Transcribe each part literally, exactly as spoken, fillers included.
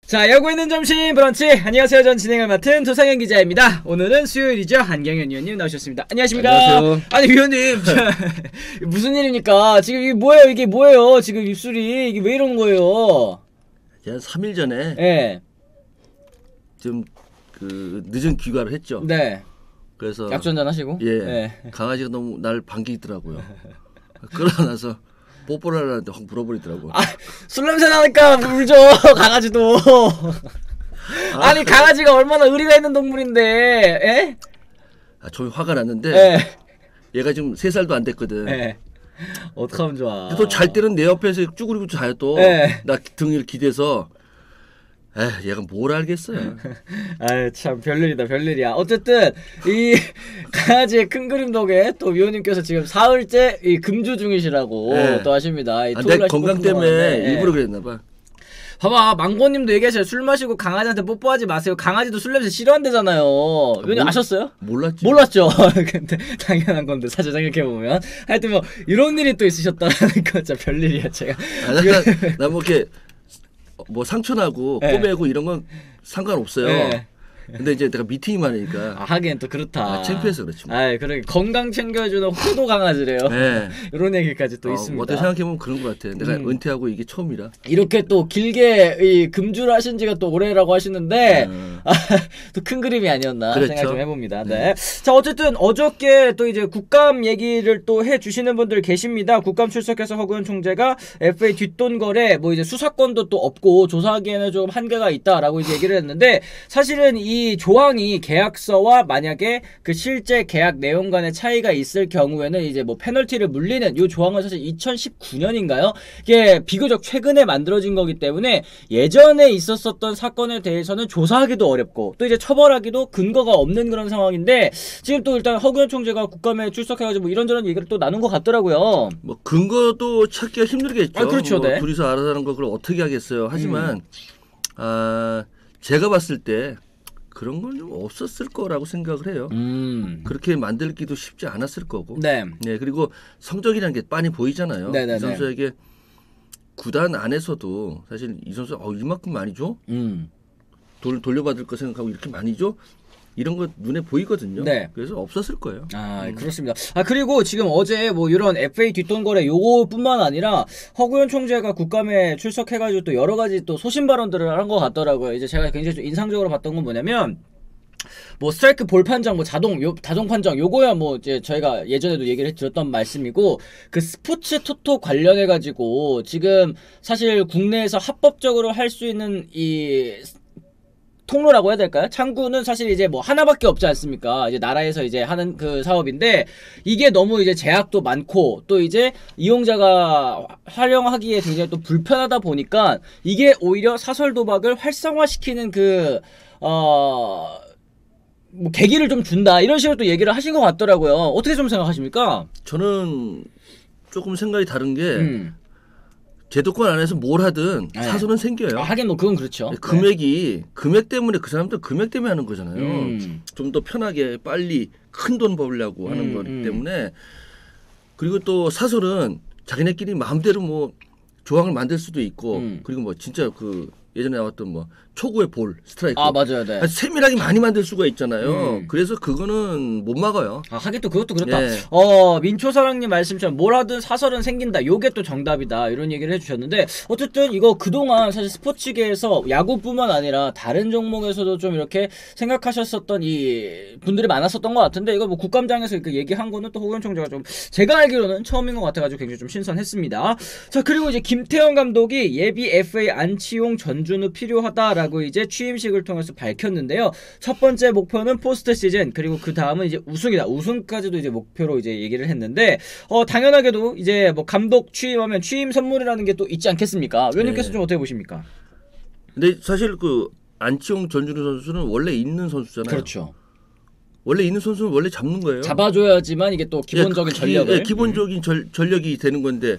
자, 야구 있는 점심 브런치. 안녕하세요. 전 진행을 맡은 조상현 기자입니다. 오늘은 수요일이죠. 한경현 위원님 나오셨습니다. 안녕하십니까? 안녕하세요. 아니 위원님, 무슨 일입니까? 지금 이게 뭐예요? 이게 뭐예요? 지금 입술이 이게 왜 이러는 거예요? 한 삼 일 전에 네. 좀 그 늦은 귀가를 했죠. 네. 그래서 약주 한잔 하시고. 예, 네. 강아지가 너무 날 반기더라고요. 그러고 나서 뽀뽀를 하려는데 확 물어버리더라고. 아, 술 냄새 나니까 물죠. 강아지도. 아, 아니 강아지가 얼마나 의리가 있는 동물인데. 에? 아, 좀 화가 났는데 네. 얘가 지금 세 살도 안 됐거든. 네. 어떡하면 좋아. 또 잘 때는 내 옆에서 쭈그리고 자요 또. 네. 나 등을 기대서. 에, 얘가 뭘 알겠어요. 아유 참 별일이다 별일이야. 어쨌든 이 강아지의 큰 그림 덕에 또 위원님께서 지금 사흘째 이 금주 중이시라고 네. 또 하십니다. 이 아, 내 건강 때문에 네. 일부러 그랬나봐. 봐봐 망고님도 얘기하셔요. 술 마시고 강아지한테 뽀뽀하지 마세요. 강아지도 술 냄새 싫어한대잖아요. 위원님 몰- 아셨어요? 몰랐지. 몰랐죠. 근데 당연한 건데 사실 생각해보면 하여튼 뭐 이런 일이 또 있으셨다는 거 진짜 별일이야 제가. 아, 나뭐 이렇게 뭐 상처나고 네. 꼬매고 이런 건 상관없어요. 네. 근데 이제 내가 미팅이 많으니까 아, 하긴 또 그렇다. 아, 창피해서 그렇지 뭐. 아, 그러게 건강 챙겨주는 호도 강아지래요. 네. 이런 얘기까지 또 어, 있습니다. 어떻게 생각해보면 그런 것 같아. 내가 음. 은퇴하고 이게 처음이라. 이렇게 또 길게 이 금주를 하신 지가 또 오래라고 하시는데 음. 아, 또 큰 그림이 아니었나 그렇죠. 생각 좀 해봅니다. 네. 자, 어쨌든 어저께 또 이제 국감 얘기를 또 해주시는 분들 계십니다. 국감 출석해서 허구현 총재가 에프에이 뒷돈 거래 뭐 이제 수사권도 또 없고 조사하기에는 좀 한계가 있다라고 이제 얘기를 했는데 사실은 이 조항이 계약서와 만약에 그 실제 계약 내용 간의 차이가 있을 경우에는 이제 뭐 페널티를 물리는 이 조항은 사실 이천십구 년인가요? 이게 비교적 최근에 만들어진 거기 때문에 예전에 있었었던 사건에 대해서는 조사하기도 어렵고 또 이제 처벌하기도 근거가 없는 그런 상황인데 지금 또 일단 허구현 총재가 국감에 출석해가지고 뭐 이런저런 얘기를 또 나눈 것 같더라고요. 뭐 근거도 찾기가 힘들겠죠. 아, 그렇죠, 뭐 네. 둘이서 알아서 하는 거 그걸 어떻게 하겠어요. 하지만 아, 제가 봤을 때 그런 건 좀 없었을 거라고 생각을 해요. 음. 그렇게 만들기도 쉽지 않았을 거고. 네. 네, 그리고 성적이라는 게 빤히 보이잖아요. 네네네. 이 선수에게 구단 안에서도 사실 이 선수 어, 이만큼 많이 줘? 음. 돈 돌려받을 거 생각하고 이렇게 많이 줘? 이런 거 눈에 보이거든요. 네. 그래서 없었을 거예요. 아, 그렇습니다. 아, 그리고 지금 어제 뭐 이런 에프에이 뒷돈 거래 요거뿐만 아니라 허구현 총재가 국감에 출석해가지고 또 여러 가지 또 소신 발언들을 한 것 같더라고요. 이제 제가 굉장히 좀 인상적으로 봤던 건 뭐냐면 뭐 스트라이크 볼 판정, 뭐 자동 요 자동 판정 요거야 뭐 이제 저희가 예전에도 얘기를 드렸던 말씀이고 그 스포츠 토토 관련해 가지고 지금 사실 국내에서 합법적으로 할 수 있는 이 통로라고 해야 될까요? 창구는 사실 이제 뭐 하나밖에 없지 않습니까? 이제 나라에서 이제 하는 그 사업인데 이게 너무 이제 제약도 많고 또 이제 이용자가 활용하기에 굉장히 또 불편하다 보니까 이게 오히려 사설 도박을 활성화시키는 그 어. 뭐 계기를 좀 준다 이런 식으로 또 얘기를 하신 것 같더라고요. 어떻게 좀 생각하십니까? 저는 조금 생각이 다른 게 음. 제도권 안에서 뭘 하든 네. 사설은 생겨요. 아, 하긴 뭐 그건 그렇죠. 금액이 금액 때문에 그 사람들 금액 때문에 하는 거잖아요. 음. 좀 더 편하게 빨리 큰 돈 벌려고 하는 음, 거기 음. 때문에 그리고 또 사설은 자기네끼리 마음대로 뭐 조항을 만들 수도 있고 음. 그리고 뭐 진짜 그 예전에 나왔던 뭐 초구의 볼 스트라이크 아 맞아요, 네. 아주 세밀하게 많이 만들 수가 있잖아요. 음. 그래서 그거는 못 막아요. 아 하긴 또 그것도 그렇다. 예. 어 민초사랑님 말씀처럼 뭘 하든 사설은 생긴다. 요게 또 정답이다. 이런 얘기를 해주셨는데 어쨌든 이거 그동안 사실 스포츠계에서 야구뿐만 아니라 다른 종목에서도 좀 이렇게 생각하셨었던 이 분들이 많았었던 것 같은데 이거 뭐 국감장에서 이렇게 얘기한 거는 또 허구현 총재가 좀 제가 알기로는 처음인 것 같아가지고 굉장히 좀 신선했습니다. 자 그리고 이제 김태형 감독이 예비 에프에이 안치홍 전준우 필요하다라고 이제 취임식을 통해서 밝혔는데요. 첫 번째 목표는 포스트 시즌 그리고 그 다음은 이제 우승이다. 우승까지도 이제 목표로 이제 얘기를 했는데 어 당연하게도 이제 뭐 감독 취임하면 취임 선물이라는 게 또 있지 않겠습니까? 위원님께서 네. 좀 어떻게 보십니까? 근데 사실 그 안치홍 전준우 선수는 원래 있는 선수잖아요. 그렇죠. 원래 있는 선수는 원래 잡는 거예요. 잡아줘야지만 이게 또 기본적인 예, 그, 전력을 예, 기본적인 절, 전력이 되는 건데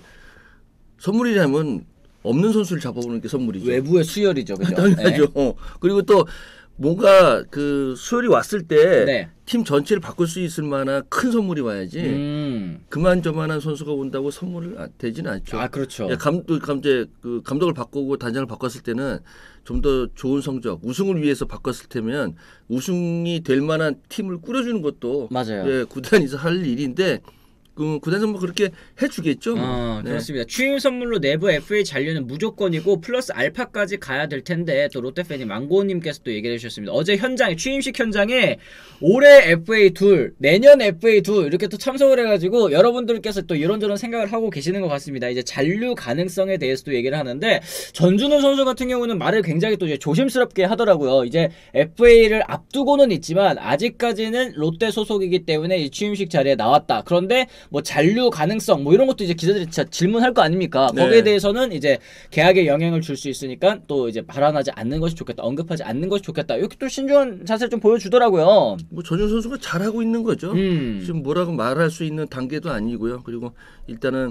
선물이라면 없는 선수를 잡아보는 게 선물이죠. 외부의 수혈이죠, 그죠? 당연하죠. 어. 그리고 또 뭔가 그 수혈이 왔을 때 네. 팀 전체를 바꿀 수 있을 만한 큰 선물이 와야지. 음. 그만저만한 선수가 온다고 선물을 아- 되지는 않죠. 아 그렇죠. 야, 감독 감제 그 감독을 바꾸고 단장을 바꿨을 때는 좀 더 좋은 성적, 우승을 위해서 바꿨을 테면 우승이 될 만한 팀을 꾸려주는 것도 맞아요. 예, 구단에서 할 일인데 그 구단에서 뭐 그렇게 해주겠죠. 뭐. 어, 네. 그렇습니다. 취임 선물로 내부 에프에이 잔류는 무조건이고 플러스 알파까지 가야 될 텐데 또 롯데 팬이 망고님께서 또 얘기를 해주셨습니다. 어제 현장에 취임식 현장에 올해 에프에이 둘, 내년 에프에이 둘 이렇게 또 참석을 해가지고 여러분들께서 또 이런저런 생각을 하고 계시는 것 같습니다. 이제 잔류 가능성에 대해서도 얘기를 하는데 전준우 선수 같은 경우는 말을 굉장히 또 이제 조심스럽게 하더라고요. 이제 에프에이를 앞두고는 있지만 아직까지는 롯데 소속이기 때문에 이 취임식 자리에 나왔다. 그런데 뭐 잔류 가능성 뭐 이런 것도 이제 기자들이 진짜 질문할 거 아닙니까? 네. 거기에 대해서는 이제 계약에 영향을 줄 수 있으니까 또 이제 발언하지 않는 것이 좋겠다, 언급하지 않는 것이 좋겠다. 이렇게 또 신중한 자세를 좀 보여주더라고요. 뭐 전준 선수가 잘하고 있는 거죠. 음. 지금 뭐라고 말할 수 있는 단계도 아니고요. 그리고 일단은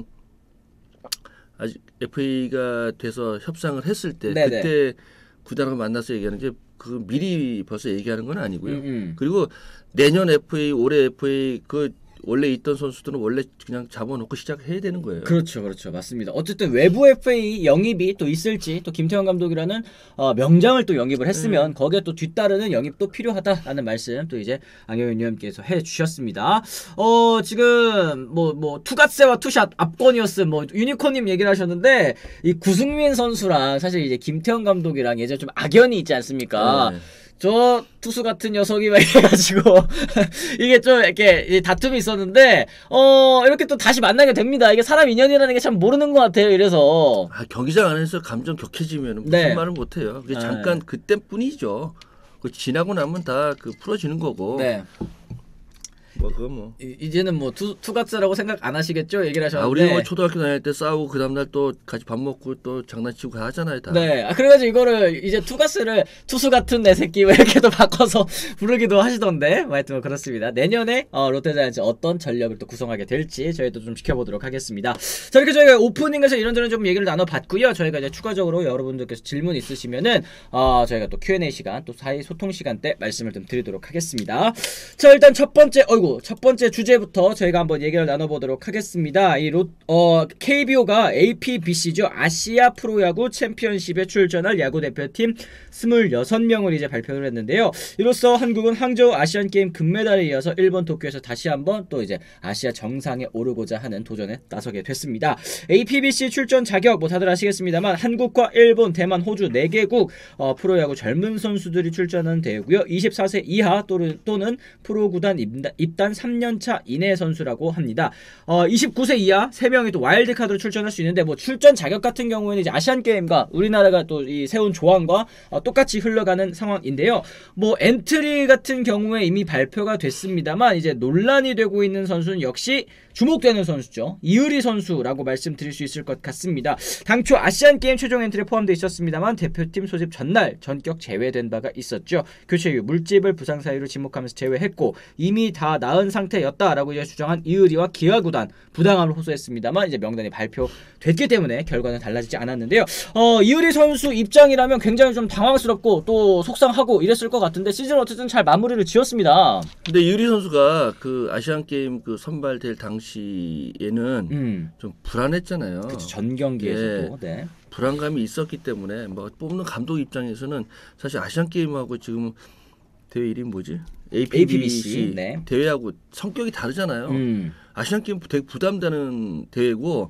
아직 에프에이가 돼서 협상을 했을 때 네네. 그때 구단하고 만나서 얘기하는 게 그 미리 벌써 얘기하는 건 아니고요. 음, 음. 그리고 내년 에프에이, 올해 에프에이 그 원래 있던 선수들은 원래 그냥 잡아놓고 시작해야 되는 거예요. 그렇죠, 그렇죠, 맞습니다. 어쨌든 외부 에프에이 영입이 또 있을지 또 김태형 감독이라는 어, 명장을 또 영입을 했으면 음. 거기에 또 뒤따르는 영입도 필요하다라는 말씀 또 이제 안경현 위원께서 해주셨습니다. 어 지금 뭐 뭐 투갓세와 투샷 압권이었음 뭐 유니콘님 얘기를 하셨는데 이 구승민 선수랑 사실 이제 김태형 감독이랑 예전 좀 악연이 있지 않습니까? 네. 저 투수 같은 녀석이 막 해가지고 이게 좀 이렇게 다툼이 있었는데 어 이렇게 또 다시 만나게 됩니다. 이게 사람 인연이라는 게 참 모르는 것 같아요. 이래서 아, 경기장 안에서 감정 격해지면 무슨 네. 말을 못해요. 그게 네. 잠깐 그때뿐이죠. 그 지나고 나면 다 그 풀어지는 거고. 네 뭐 그거 뭐. 이, 이제는 뭐 투, 투가스라고 생각 안 하시겠죠? 얘기를 하셨는데 아, 우리 뭐 초등학교 다닐 때 싸우고 그 다음날 또 같이 밥 먹고 또 장난치고 하잖아요, 다. 네, 아, 그래가지고 이거를 이제 투가스를 투수 같은 내 새끼 뭐 이렇게도 바꿔서 부르기도 하시던데, 뭐 하여튼 뭐 그렇습니다. 내년에 어, 롯데자이언츠 어떤 전력을 또 구성하게 될지 저희도 좀 지켜보도록 하겠습니다. 자, 이렇게 저희가 오프닝에서 이런저런 좀 얘기를 나눠봤고요. 저희가 이제 추가적으로 여러분들께서 질문 있으시면은 어, 저희가 또 큐 앤 에이 시간, 또 사이 소통 시간 때 말씀을 좀 드리도록 하겠습니다. 자, 일단 첫 번째, 어이구, 첫 번째 주제부터 저희가 한번 얘기를 나눠보도록 하겠습니다. 이 롯, 어, 케이비오가 에이피비씨죠. 아시아 프로야구 챔피언십에 출전할 야구 대표팀 스물여섯 명을 이제 발표를 했는데요. 이로써 한국은 항저우 아시안게임 금메달에 이어서 일본 도쿄에서 다시 한번 또 이제 아시아 정상에 오르고자 하는 도전에 나서게 됐습니다. 에이피비씨 출전 자격 뭐 다들 아시겠습니다만 한국과 일본, 대만, 호주 네 개국 어, 프로야구 젊은 선수들이 출전하는 대회고요. 이십사 세 이하 또는, 또는 프로구단 입단, 입단 삼 년 차 이내 선수라고 합니다. 어, 이십구 세 이하 세 명이 또 와일드카드로 출전할 수 있는데 뭐 출전 자격 같은 경우에는 이제 아시안게임과 우리나라가 또 이 세운 조항과 어, 똑같이 흘러가는 상황인데요. 뭐 엔트리 같은 경우에 이미 발표가 됐습니다만 이제 논란이 되고 있는 선수는 역시 주목되는 선수죠. 이의리 선수라고 말씀드릴 수 있을 것 같습니다. 당초 아시안게임 최종 엔트리에 포함되어 있었습니다만 대표팀 소집 전날 전격 제외된 바가 있었죠. 교체 이후 물집을 부상 사유로 지목하면서 제외했고 이미 다 나은 상태였다라고 이제 주장한 이의리와 기아구단 부당함을 호소했습니다만 이제 명단이 발표됐기 때문에 결과는 달라지지 않았는데요. 어, 이의리 선수 입장이라면 굉장히 좀 당황스럽고 또 속상하고 이랬을 것 같은데 시즌 어쨌든 잘 마무리를 지었습니다. 근데 유리 선수가 그 아시안 게임 그 선발될 당시에는 음. 좀 불안했잖아요. 그렇죠. 전 경기에서도. 네. 네. 불안감이 있었기 때문에 뭐 뽑는 감독 입장에서는 사실 아시안 게임하고 지금 대회 이름이 뭐지? 에이피비씨, 에이피비씨, 네. 대회하고 성격이 다르잖아요. 음. 아시안 게임 되게 부담되는 대회고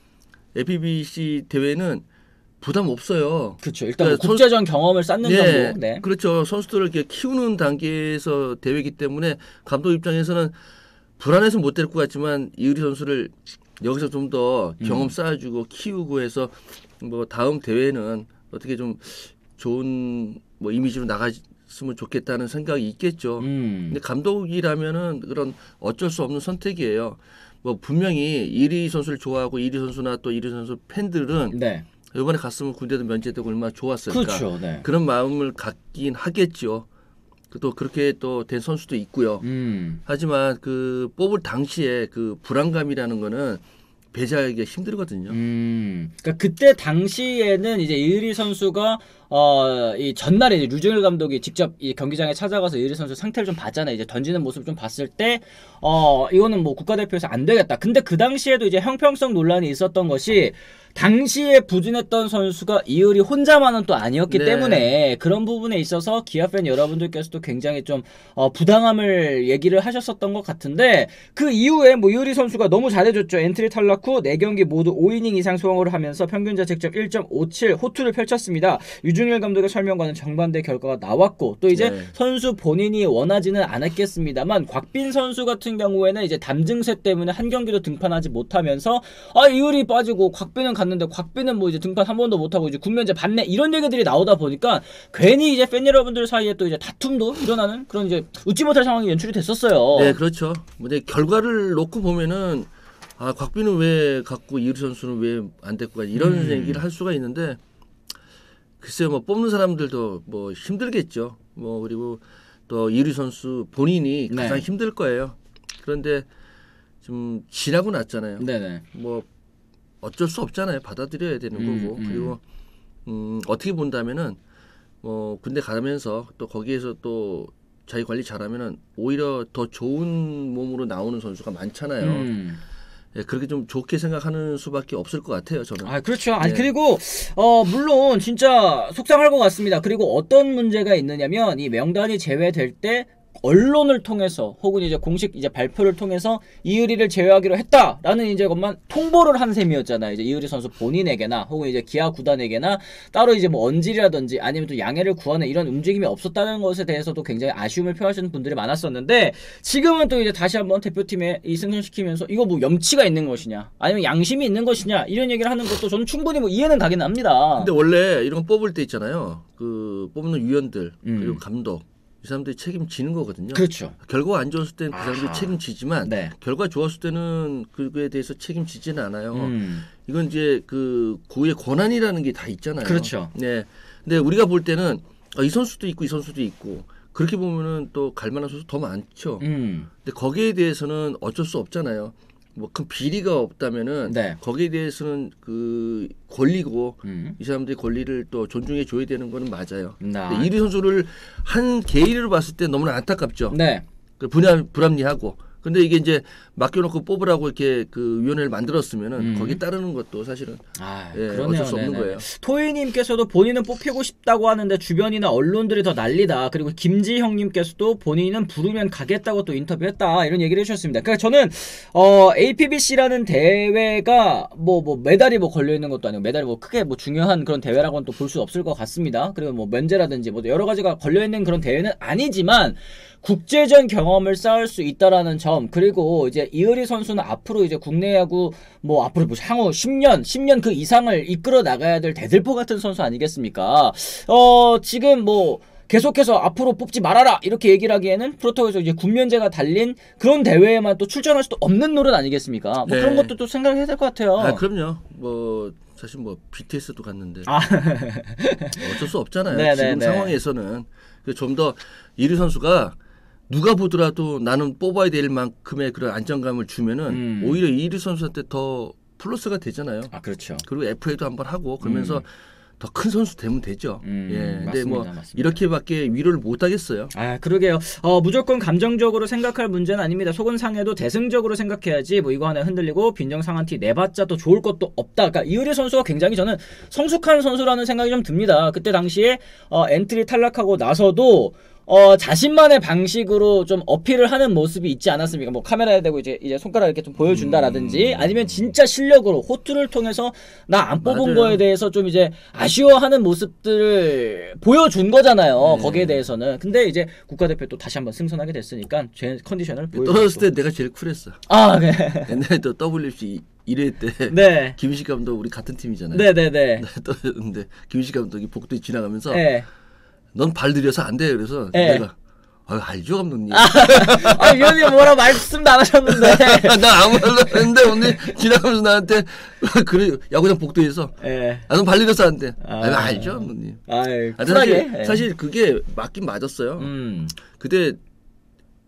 에이피비씨 대회는 부담 없어요. 그렇죠. 일단 그러니까 뭐 국제전 경험을 쌓는 네, 정도. 네. 그렇죠. 선수들을 이렇게 키우는 단계에서 대회이기 때문에 감독 입장에서는 불안해서 못 데리고 갔지만 이의리 선수를 여기서 좀 더 경험 음. 쌓아주고 키우고 해서 뭐 다음 대회는 어떻게 좀 좋은 뭐 이미지로 나갔으면 좋겠다는 생각이 있겠죠. 음. 근데 감독이라면은 그런 어쩔 수 없는 선택이에요. 뭐 분명히 이의리 선수를 좋아하고 이의리 선수나 또 이의리 선수 팬들은 네. 이번에 갔으면 군대도 면제되고 얼마나 좋았을까. 그렇죠. 네. 그런 마음을 갖긴 하겠죠. 또 그렇게 또 된 선수도 있고요. 음. 하지만 그 뽑을 당시에 그 불안감이라는 거는 배제하기가 힘들거든요. 음. 그러니까 그때 당시에는 이제 이의리 선수가 어, 이 전날에 이제 류중일 감독이 직접 이 경기장에 찾아가서 이유리 선수 상태를 좀 봤잖아요. 이제 던지는 모습 좀 봤을 때, 어, 이거는 뭐 국가대표에서 안 되겠다. 근데 그 당시에도 이제 형평성 논란이 있었던 것이 당시에 부진했던 선수가 이유리 혼자만은 또 아니었기 네. 때문에 그런 부분에 있어서 기아 팬 여러분들께서도 굉장히 좀 어, 부당함을 얘기를 하셨었던 것 같은데 그 이후에 뭐 이유리 선수가 너무 잘해줬죠. 엔트리 탈락 후 네 경기 모두 오 이닝 이상 소화를 하면서 평균 자책점 일 점 오칠 호투를 펼쳤습니다. 유중일 감독의 설명과는 정반대 결과가 나왔고 또 이제 네. 선수 본인이 원하지는 않았겠습니다만 곽빈 선수 같은 경우에는 이제 담증세 때문에 한 경기도 등판하지 못하면서 아 이유리 빠지고 곽빈은 갔는데 곽빈은 뭐 이제 등판 한 번도 못하고 이제 군면제 받네 이런 얘기들이 나오다 보니까 괜히 이제 팬 여러분들 사이에 또 이제 다툼도 일어나는 그런 이제 웃지 못할 상황이 연출이 됐었어요. 네, 그렇죠. 근데 결과를 놓고 보면은 아 곽빈은 왜 갔고 이유리 선수는 왜 안 됐고 가지 이런 음. 얘기를 할 수가 있는데 글쎄요, 뭐 뽑는 사람들도 뭐 힘들겠죠. 뭐 그리고 또 이유리 선수 본인이 네. 가장 힘들 거예요. 그런데 좀 지나고 났잖아요. 네네. 뭐 어쩔 수 없잖아요. 받아들여야 되는 음, 거고 음. 그리고 음, 어떻게 본다면은 뭐 군대 가면서 또 거기에서 또 자기 관리 잘하면은 오히려 더 좋은 몸으로 나오는 선수가 많잖아요. 음. 예, 그렇게 좀 좋게 생각하는 수밖에 없을 것 같아요. 저는. 아 그렇죠. 아니 네. 그리고 어 물론 진짜 속상할 것 같습니다. 그리고 어떤 문제가 있느냐면 이 명단이 제외될 때 언론을 통해서 혹은 이제 공식 이제 발표를 통해서 이유리를 제외하기로 했다라는 이제 것만 통보를 한 셈이었잖아요. 이제 이유리 선수 본인에게나 혹은 이제 기아 구단에게나 따로 이제 뭐 언질이라든지 아니면 또 양해를 구하는 이런 움직임이 없었다는 것에 대해서도 굉장히 아쉬움을 표하시는 분들이 많았었는데 지금은 또 이제 다시 한번 대표팀에 이 승선시키면서 이거 뭐 염치가 있는 것이냐 아니면 양심이 있는 것이냐 이런 얘기를 하는 것도 저는 충분히 뭐 이해는 가긴 합니다. 근데 원래 이런 거 뽑을 때 있잖아요. 그 뽑는 위원들 음. 그리고 감독 이 사람들이 책임지는 거거든요. 그렇죠. 결과가 안 좋았을 때는 그 아하. 사람들이 책임지지만 네. 결과 좋았을 때는 그거에 대해서 책임지지는 않아요. 음. 이건 이제 그 고유의 권한이라는 게 다 있잖아요. 그렇죠. 네. 근데 우리가 볼 때는 아, 이 선수도 있고 이 선수도 있고 그렇게 보면은 또 갈만한 선수 더 많죠. 음. 근데 거기에 대해서는 어쩔 수 없잖아요. 뭐 큰 비리가 없다면은 네. 거기에 대해서는 그 권리고 음. 이 사람들의 권리를 또 존중해 줘야 되는 거는 맞아요. 나. 근데 이리 선수를 한 개인으로 봤을 때 너무나 안타깝죠. 네. 그 분야 불합리하고. 근데 이게 이제 맡겨놓고 뽑으라고 이렇게 그 위원회를 만들었으면은 음. 거기에 따르는 것도 사실은 아, 예, 그러네요. 어쩔 수 없는 네네. 거예요. 토이님께서도 본인은 뽑히고 싶다고 하는데 주변이나 언론들이 더 난리다. 그리고 김지형님께서도 본인은 부르면 가겠다고 또 인터뷰했다. 이런 얘기를 해주셨습니다. 그러니까 저는 어, 에이피비씨라는 대회가 뭐 뭐 메달이 뭐 걸려 있는 것도 아니고 메달이 뭐 크게 뭐 중요한 그런 대회라고는 또 볼 수 없을 것 같습니다. 그리고 뭐 면제라든지 뭐 여러 가지가 걸려 있는 그런 대회는 아니지만. 국제전 경험을 쌓을 수 있다라는 점 그리고 이제 이의리 선수는 앞으로 이제 국내 야구 뭐 앞으로 뭐 향후 십 년, 십 년 그 이상을 이끌어 나가야 될 대들보 같은 선수 아니겠습니까? 어 지금 뭐 계속해서 앞으로 뽑지 말아라 이렇게 얘기를 하기에는 프로토에서 이제 군면제가 달린 그런 대회에만 또 출전할 수도 없는 노릇 아니겠습니까? 뭐 네. 그런 것도 또 생각해야 될 것 같아요. 아 그럼요. 뭐 사실 뭐 비티에스도 갔는데 아. 어쩔 수 없잖아요. 네, 지금 네, 네. 상황에서는 좀 더 이리 선수가 누가 보더라도 나는 뽑아야 될 만큼의 그런 안정감을 주면은 음. 오히려 이리 선수한테 더 플러스가 되잖아요. 아 그렇죠. 그리고 에프에이도 한번 하고 그러면서 음. 더 큰 선수 되면 되죠. 음, 예. 근데 맞습니다, 뭐 맞습니다. 이렇게밖에 위로를 못 하겠어요. 아 그러게요. 어 무조건 감정적으로 생각할 문제는 아닙니다. 속은 상해도 대승적으로 생각해야지. 뭐 이거 하나 흔들리고 빈정상한 티 내봤자 또 좋을 것도 없다. 그러니까 이의리 선수가 굉장히 저는 성숙한 선수라는 생각이 좀 듭니다. 그때 당시에 어, 엔트리 탈락하고 나서도 어, 자신만의 방식으로 좀 어필을 하는 모습이 있지 않았습니까? 뭐 카메라에 대고 이제 이제 손가락 이렇게 좀 보여준다라든지 아니면 진짜 실력으로 호투를 통해서 나 안 뽑은 맞아요. 거에 대해서 좀 이제 아쉬워하는 모습들을 보여준 거잖아요. 네. 거기에 대해서는. 근데 이제 국가대표 또 다시 한번 승선하게 됐으니까 제 컨디션을 보여줬고. 떨어졌을 때 내가 제일 쿨했어. 아, 네. 옛날에 또 더블유씨 일 회 때 네. 김희식 감독 우리 같은 팀이잖아요. 네네네. 떨어졌는데 김희식 감독이 복도에 지나가면서 네. 넌 발 들여서 안 돼. 그래서 네. 내가 아, 알죠 감독님. 아, 위원님 뭐라 말씀도 안 하셨는데. 나 아무 말도 안 했는데 오늘 지나가면서 나한테 그래 야구장 복도에서 예. 아, 넌 발 들여서 안 돼. 아. 아, 알죠 감독님. 아이, 아, 쿨하게. 사실, 예. 사실 그게 맞긴 맞았어요. 음. 그때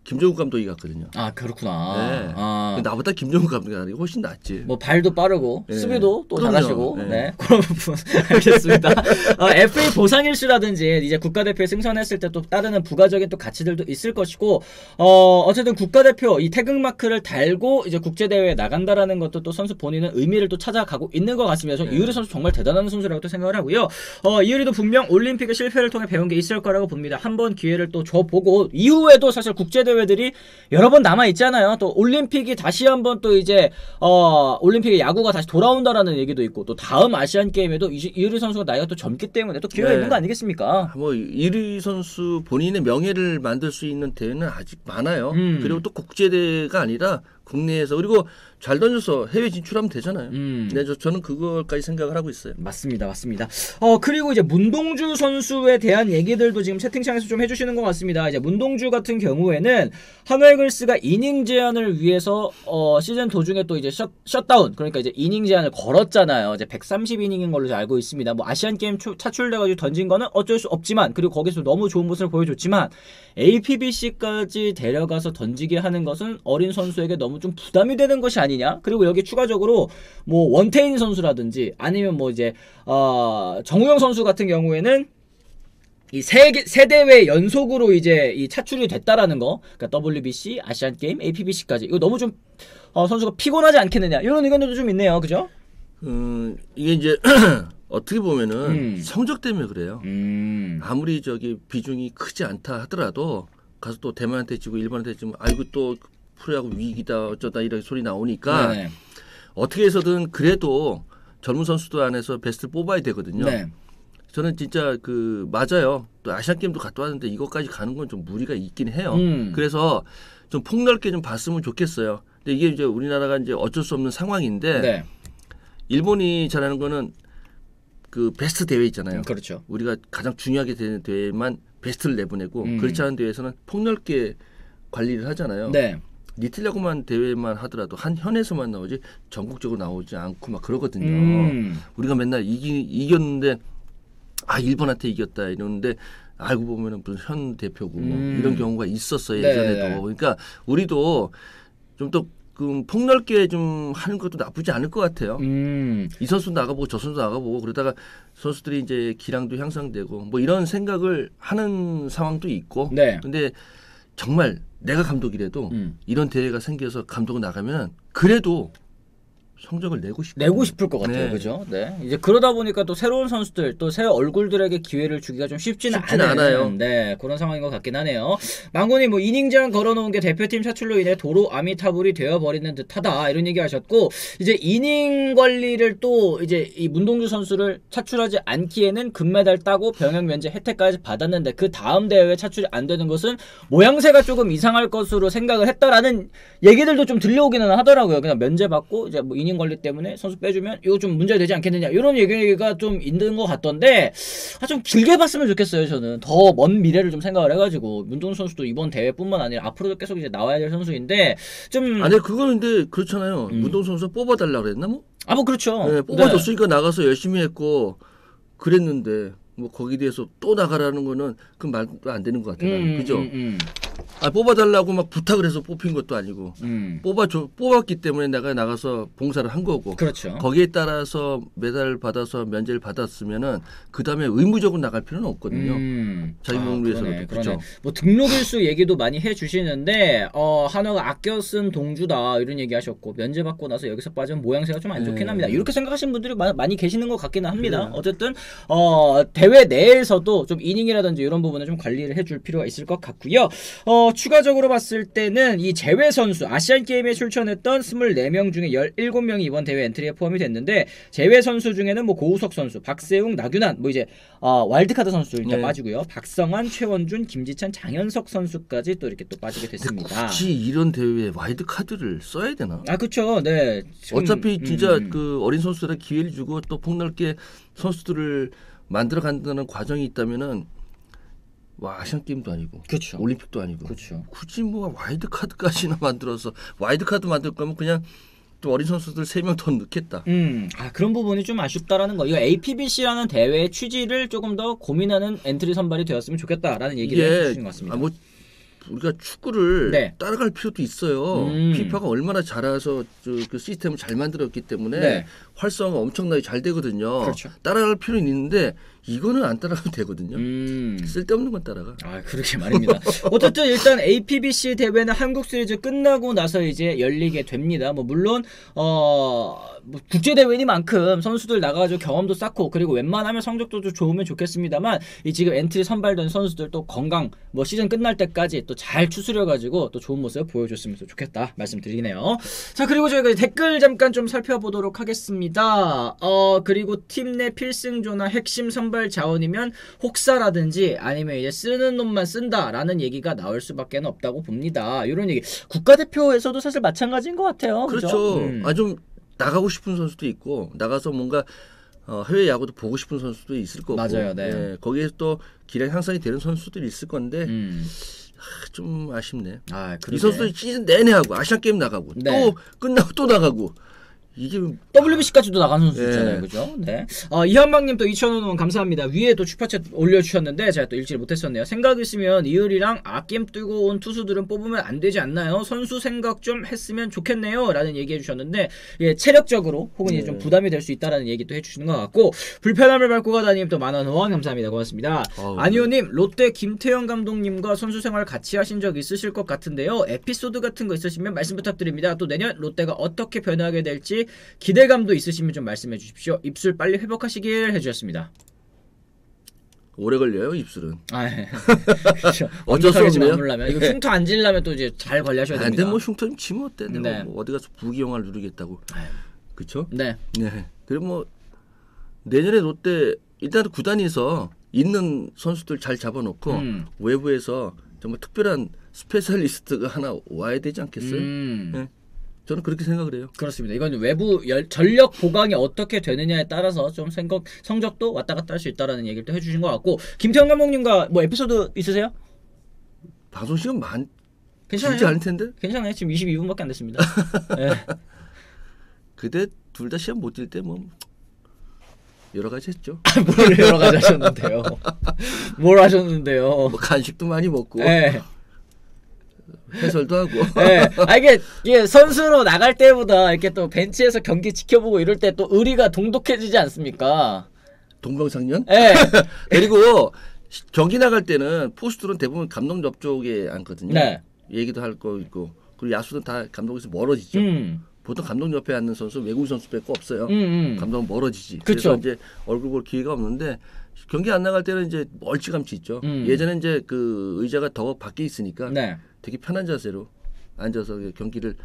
김종국 감독이 갔거든요. 아 그렇구나. 네. 아. 나보다 김종국 감독이 가는 게 훨씬 낫지. 뭐 발도 빠르고 네. 수비도 또 그럼요. 잘하시고 네. 네 그런 부분 알겠습니다. 어, 에프에이 보상일수라든지 이제 국가대표에 승선했을 때 또 따르는 부가적인 또 가치들도 있을 것이고 어 어쨌든 국가대표 이 태극마크를 달고 이제 국제대회에 나간다라는 것도 또 선수 본인은 의미를 또 찾아가고 있는 것 같습니다. 저는 네. 이유리 선수 정말 대단한 선수라고 또 생각을 하고요. 어 이유리도 분명 올림픽의 실패를 통해 배운 게 있을 거라고 봅니다. 한번 기회를 또 줘보고 이후에도 사실 국제대회들이 여러 번 남아 있잖아요. 또 올림픽이 다시 한번 또 이제 어 올림픽의 야구가 다시 돌아온다라는 얘기도 있고 또 다음 아시안 게임에도 이- 이유리 선수가 나이가 또 젊기 때문에 또 기회가 네. 있는 거 아니겠습니까? 뭐 이리 선수 본인의 명예를 만들 수 있는 대회는 아직 많아요. 음. 그리고 또 국제대회가 아니라 국내에서 그리고 잘 던져서 해외 진출하면 되잖아요. 음. 네, 저, 저는 그걸까지 생각을 하고 있어요. 맞습니다, 맞습니다. 어 그리고 이제 문동주 선수에 대한 얘기들도 지금 채팅창에서 좀 해주시는 것 같습니다. 이제 문동주 같은 경우에는 한화이글스가 이닝 제한을 위해서 어 시즌 도중에 또 이제 셧, 셧다운 그러니까 이제 이닝 제한을 걸었잖아요. 이제 백삼십 이닝인 걸로 이제 알고 있습니다. 뭐 아시안 게임 초- 차출돼가지고 던진 거는 어쩔 수 없지만 그리고 거기서 너무 좋은 모습을 보여줬지만 에이피비씨까지 데려가서 던지게 하는 것은 어린 선수에게 너무 좀 부담이 되는 것이 아니냐. 그리고 여기 추가적으로 뭐 원태인 선수라든지 아니면 뭐 이제 어 정우영 선수 같은 경우에는 이 세 세 대회 연속으로 이제 이 차출이 됐다라는 거, 그러니까 더블유비씨, 아시안 게임, 에이피비씨까지 이거 너무 좀 어, 선수가 피곤하지 않겠느냐 이런 의견도 좀 있네요, 그죠? 음, 이게 이제 어떻게 보면은 음. 성적 때문에 그래요. 음, 아무리 저기 비중이 크지 않다 하더라도 가서 또 대만한테 지고 일본한테 지면 아이고 또 프로야구 위기다 어쩌다 이런 소리 나오니까 네네. 어떻게 해서든 그래도 젊은 선수들 안에서 베스트를 뽑아야 되거든요. 네. 저는 진짜 그 맞아요. 또 아시안 게임도 갔다 왔는데 이것까지 가는 건 좀 무리가 있긴 해요. 음. 그래서 좀 폭넓게 좀 봤으면 좋겠어요. 근데 이게 이제 우리나라가 이제 어쩔 수 없는 상황인데 네. 일본이 잘하는 거는 그 베스트 대회 있잖아요. 음, 그렇죠. 우리가 가장 중요하게 되는 대회만 베스트를 내보내고 음. 그렇지 않은 대회에서는 폭넓게 관리를 하잖아요. 네. 리틀야구만 대회만 하더라도 한 현에서만 나오지 전국적으로 나오지 않고 막 그러거든요. 음. 우리가 맨날 이기, 이겼는데 아 일본한테 이겼다 이러는데 알고 보면은 무슨 현 대표고 음. 이런 경우가 있었어요 네네네. 예전에도. 그러니까 우리도 좀 더 그 폭넓게 좀 하는 것도 나쁘지 않을 것 같아요. 음. 이 선수 나가보고 저 선수 나가보고 그러다가 선수들이 이제 기량도 향상되고 뭐 이런 생각을 하는 상황도 있고. 네. 근데 정말 내가 감독이라도 음. 이런 대회가 생겨서 감독 나가면 그래도 성적을 내고 싶고 내고 싶을 것 같아요, 네. 그죠? 네. 이제 그러다 보니까 또 새로운 선수들, 또 새 얼굴들에게 기회를 주기가 좀 쉽지는, 쉽지는 않은, 않아요. 네, 그런 상황인 것 같긴 하네요. 망고님, 뭐 이닝 제한 걸어놓은 게 대표팀 차출로 인해 도로 아미타불이 되어버리는 듯하다 이런 얘기하셨고, 이제 이닝 관리를 또 이제 이 문동주 선수를 차출하지 않기에는 금메달 따고 병역 면제 혜택까지 받았는데 그 다음 대회에 차출이 안 되는 것은 모양새가 조금 이상할 것으로 생각을 했다라는 얘기들도 좀 들려오기는 하더라고요. 그냥 면제 받고 이제 뭐 이닝 관리 때문에 선수 빼주면 이거 좀 문제가 되지 않겠느냐 이런 얘기가 좀 있는 것 같던데 아, 좀 길게 봤으면 좋겠어요. 저는 더 먼 미래를 좀 생각을 해가지고 문동주 선수도 이번 대회뿐만 아니라 앞으로도 계속 이제 나와야 될 선수인데 좀 아니 그거는 근데 그렇잖아요. 음. 문동 선수 뽑아달라 그랬나 뭐? 아 뭐 그렇죠. 네, 뽑아줬으니까 나가서 열심히 했고 그랬는데 뭐 거기에 대해서 또 나가라는 거는 그 말도 안 되는 것 같아요. 네. 음, 그죠? 음, 음, 아, 뽑아달라고 막 부탁을 해서 뽑힌 것도 아니고 음. 뽑아줘 뽑았기 때문에 내가 나가서 봉사를 한 거고 그렇죠. 거기에 따라서 메달을 받아서 면제를 받았으면은 그 다음에 의무적으로 나갈 필요는 없거든요. 음. 자기 몸을 위해서라도. 그러네, 그렇죠. 그러네. 뭐 등록일수 얘기도 많이 해주시는데 어 한화가 아껴 쓴 동주다 이런 얘기하셨고 면제 받고 나서 여기서 빠지면 모양새가 좀 안 좋긴 네. 합니다. 이렇게 생각하시는 분들이 마, 많이 계시는 것 같기는 합니다. 그래요. 어쨌든 어 대회 내에서도 좀 이닝이라든지 이런 부분을 좀 관리를 해줄 필요가 있을 것 같고요. 어 추가적으로 봤을 때는 이 제외 선수 아시안 게임에 출전했던 스물네 명 중에 열일곱 명이 이번 대회 엔트리에 포함이 됐는데 제외 선수 중에는 뭐 고우석 선수, 박세웅, 나균환 뭐 이제 어, 와일드카드 선수 일단 네. 빠지고요. 박성환, 최원준, 김지찬, 장현석 선수까지 또 이렇게 또 빠지게 됐습니다. 굳이 이런 대회에 와이드 카드를 써야 되나? 아 그렇죠. 네. 지금, 어차피 진짜 음, 음. 그 어린 선수들의 기회를 주고 또 폭넓게 선수들을 만들어 간다는 과정이 있다면은 와 아시안 게임도 아니고 그렇죠. 올림픽도 아니고 그렇죠. 굳이 뭐 와이드 카드까지나 만들어서 와이드 카드 만들 거면 그냥 또 어린 선수들 세 명 더 넣겠다. 음, 아 그런 부분이 좀 아쉽다라는 거. 이거 에이피비씨라는 대회의 취지를 조금 더 고민하는 엔트리 선발이 되었으면 좋겠다라는 얘기를 해주신 것 같습니다. 아, 뭐 우리가 축구를 네. 따라갈 필요도 있어요. 음. 피파가 얼마나 잘해서 저, 그 시스템을 잘 만들었기 때문에 네. 활성화가 엄청나게 잘 되거든요. 그렇죠. 따라갈 필요는 있는데 이거는 안 따라가도 되거든요. 음. 쓸데없는 건 따라가. 아, 그러게 말입니다. 어쨌든 일단 에이피비씨 대회는 한국 시리즈 끝나고 나서 이제 열리게 됩니다. 뭐 물론 어, 뭐 국제 대회니만큼 선수들 나가가지고 경험도 쌓고 그리고 웬만하면 성적도 좀 좋으면 좋겠습니다만 이 지금 엔트리 선발된 선수들 또 건강 뭐 시즌 끝날 때까지 또 잘 추스려가지고 또 좋은 모습 보여줬으면 좋겠다 말씀드리네요. 자, 그리고 저희가 댓글 잠깐 좀 살펴보도록 하겠습니다. 어, 그리고 팀 내 필승조나 핵심 선발 자원이면 혹사라든지 아니면 이제 쓰는 놈만 쓴다라는 얘기가 나올 수밖에 없다고 봅니다. 이런 얘기 국가대표에서도 사실 마찬가지인 것 같아요. 그죠? 그렇죠. 음. 아, 좀 나가고 싶은 선수도 있고 나가서 뭔가 어, 해외 야구도 보고 싶은 선수도 있을 거고 맞아요, 네. 예, 거기에 또 기량 향상이 되는 선수들이 있을 건데 음. 하, 좀 아쉽네. 아, 이 그러게. 선수들이 시즌 내내 하고 아시안 게임 나가고 네. 또 끝나고 또 나가고 이게 더블유비씨까지도 나간 선수 예. 있잖아요. 그죠? 네. 어, 이한방님 또 이천 원 감사합니다. 위에 또 슈퍼챗 올려주셨는데 제가 또 읽지를 못했었네요. 생각 있으면 이을이랑 아겜 뛰고 온 투수들은 뽑으면 안 되지 않나요? 선수 생각 좀 했으면 좋겠네요. 라는 얘기 해주셨는데 예, 체력적으로 혹은 이제 좀 네. 부담이 될 수 있다라는 얘기도 해주시는 것 같고 불편함을 밟고 가다님 또 만원 후원 감사합니다. 고맙습니다. 어우. 안효님 롯데 김태형 감독님과 선수 생활 같이 하신 적 있으실 것 같은데요. 에피소드 같은 거 있으시면 말씀 부탁드립니다. 또 내년 롯데가 어떻게 변하게 될지 기대감도 있으시면 좀 말씀해 주십시오. 입술 빨리 회복하시길 해주셨습니다. 오래 걸려요 입술은. 아, 예. 그렇죠. 어쩔 수 완벽하게 좀 없네요. 아물려면 이거 흉터 안 지려면 또 이제 잘 관리하셔야 아, 근데 됩니다. 뭐 흉터 좀 치면 어때? 내가 네. 뭐 어디 가서 부귀영화를 누리겠다고. 그렇죠? 네. 네. 그리고 뭐 내년에 롯데 일단 구단에서 있는 선수들 잘 잡아놓고 음. 외부에서 정말 특별한 스페셜리스트가 하나 와야 되지 않겠어요? 음. 네. 저는 그렇게 생각을 해요. 그렇습니다. 이건 외부 열, 전력 보강이 어떻게 되느냐에 따라서 좀 생각, 성적도 왔다 갔다 할 수 있다라는 얘기를 또 해주신 것 같고 김태형 감독님과 뭐 에피소드 있으세요? 방송 시간 많 괜찮아요? 길지 않을 텐데. 괜찮아요. 지금 이십이 분밖에 안 됐습니다. 네. 그때 둘 다 시험 못 뛸 때 뭐 여러 가지 했죠. 뭘 여러 가지 하셨는데요. 뭘 하셨는데요. 뭐 간식도 많이 먹고 네. 해설도 하고. 네. 아 이게 이게 선수로 나갈 때보다 이렇게 또 벤치에서 경기 지켜보고 이럴 때 또 의리가 동독해지지 않습니까? 동병상련. 네. 그리고 경기 나갈 때는 포수들은 대부분 감독 옆쪽에 앉거든요. 네. 얘기도 할 거 있고 그리고 야수는 다 감독에서 멀어지죠. 음. 보통 감독 옆에 앉는 선수 외국 선수 뺏고 없어요. 음, 음. 감독은 멀어지지. 그쵸. 그래서 이제 얼굴 볼 기회가 없는데 경기 안 나갈 때는 이제 멀찌감치 있죠. 음. 예전에 이제 그 의자가 더 밖에 있으니까 네. 되게 편한 자세로 앉아서 경기를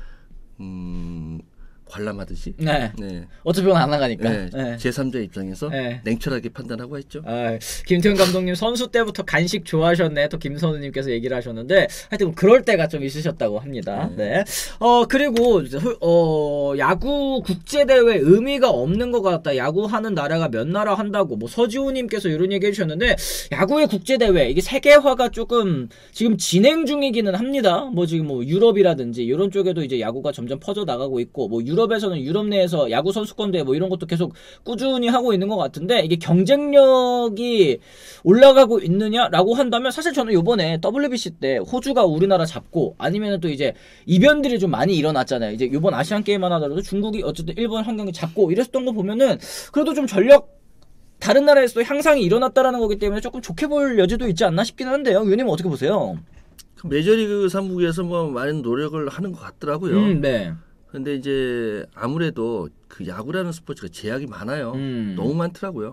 음, 관람하듯이. 네. 네. 어차피 오늘 안 나가니까. 네. 네. 제삼자 입장에서 네. 냉철하게 판단하고 했죠. 아, 김태형 감독님 선수 때부터 간식 좋아하셨네. 또 김선우님께서 얘기를 하셨는데 하여튼 그럴 때가 좀 있으셨다고 합니다. 네. 네. 어 그리고 어 야구 국제 대회 의미가 없는 것 같다. 야구하는 나라가 몇 나라 한다고 뭐 서지호님께서 이런 얘기 해주셨는데 야구의 국제 대회 이게 세계화가 조금 지금 진행 중이기는 합니다. 뭐 지금 뭐 유럽이라든지 이런 쪽에도 이제 야구가 점점 퍼져 나가고 있고 뭐 유럽에서는 유럽 내에서 야구 선수권 대회 뭐 이런 것도 계속 꾸준히 하고 있는 것 같은데 이게 경쟁력이 올라가고 있느냐라고 한다면 사실 저는 요번에 더블유비씨 때 호주가 우리나라 잡고 아니면 또 이제 이변들이 좀 많이 일어났잖아요. 이제 요번 아시안 게임만 하더라도 중국이 어쨌든 일본 한 경기 잡고 이랬던 거 보면은 그래도 좀 전력 다른 나라에서도 향상이 일어났다라는 거기 때문에 조금 좋게 볼 여지도 있지 않나 싶긴 한데요. 의원님은 어떻게 보세요? 그 메이저리그 사무국에서 뭐 많은 노력을 하는 것 같더라고요. 음, 네. 근데 이제 아무래도 그 야구라는 스포츠가 제약이 많아요. 음. 너무 많더라고요.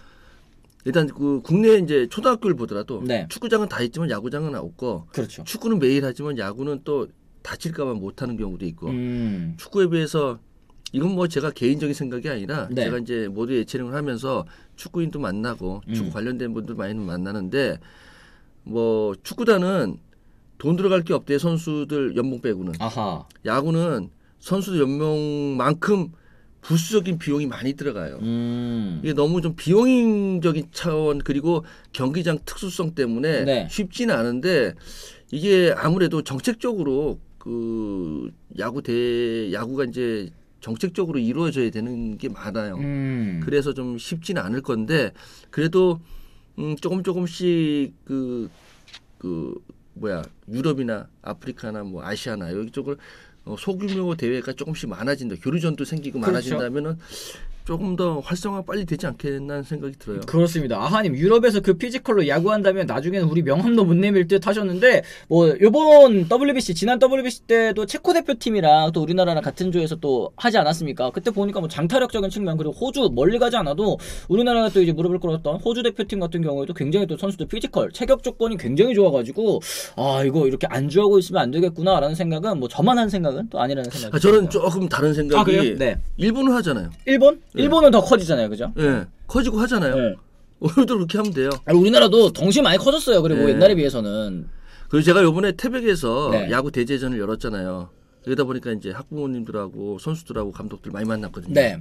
일단 그 국내 이제 초등학교를 보더라도 네. 축구장은 다 있지만 야구장은 없고 그렇죠. 축구는 매일 하지만 야구는 또 다칠까봐 못하는 경우도 있고 음. 축구에 비해서 이건 뭐 제가 개인적인 생각이 아니라 네. 제가 이제 모두 예체능을 하면서 축구인도 만나고 음. 축구 관련된 분들 많이 만나는데 뭐 축구단은 돈 들어갈 게 없대 선수들 연봉 빼고는. 아하. 야구는 선수들 연봉만큼 부수적인 비용이 많이 들어가요. 음. 이게 너무 좀 비용적인 차원 그리고 경기장 특수성 때문에 네. 쉽지는 않은데 이게 아무래도 정책적으로 그 야구 대 야구가 이제 정책적으로 이루어져야 되는 게 많아요. 음. 그래서 좀 쉽지는 않을 건데 그래도 음 조금 조금씩 그 그 뭐야 유럽이나 아프리카나 뭐 아시아나 여기 쪽을 어, 소규모 대회가 조금씩 많아진다. 교류전도 생기고 그렇죠. 많아진다면은 조금 더 활성화 빨리 되지 않겠나 하는 생각이 들어요. 그렇습니다. 아하님 유럽에서 그 피지컬로 야구한다면 나중에는 우리 명함도 못 내밀 듯 하셨는데 뭐 요번 더블유비씨 지난 더블유비씨 때도 체코 대표팀이랑 또 우리나라랑 같은 조에서 또 하지 않았습니까? 그때 보니까 뭐 장타력적인 측면 그리고 호주 멀리 가지 않아도 우리나라가 또 이제 무릎을 꿇었던 호주 대표팀 같은 경우에도 굉장히 또 선수들 피지컬 체격 조건이 굉장히 좋아가지고 아 이거 이렇게 안주하고 있으면 안 되겠구나라는 생각은 뭐 저만 한 생각은 또 아니라는 생각이 아, 저는 듭니다. 조금 다른 생각이 아, 그래요? 네. 일본은 하잖아요. 일본? 네. 일본은 더 커지잖아요, 그죠? 예, 커지고 하잖아요. 네. 오늘도 그렇게 하면 돼요. 아니, 우리나라도 덩치 많이 커졌어요. 그리고 네. 옛날에 비해서는. 그리고 제가 요번에 태백에서 네. 야구 대제전을 열었잖아요. 그러다 보니까 이제 학부모님들하고 선수들하고 감독들 많이 만났거든요. 네.